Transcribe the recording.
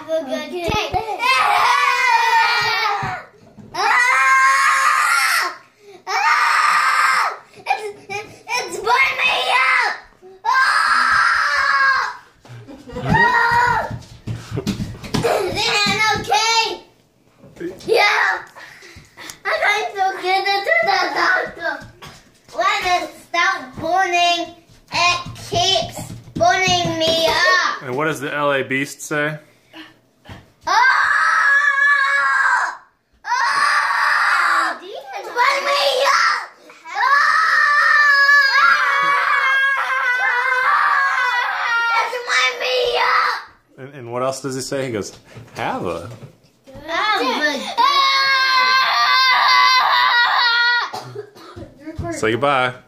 Have a good day. It's burning me up. Is it okay? Yeah. I'm going to get into the doctor. When it stops burning, it keeps burning me up. And what does the LA Beast say? It's burning me up. It's burning me up. And what else does he say? He goes, have a. Say goodbye.